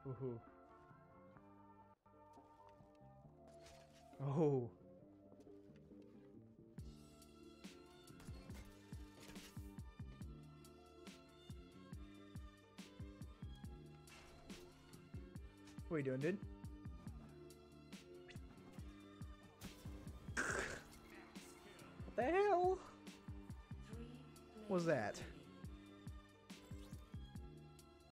Ooh. Oh. What are you doing, dude? What the hell was that?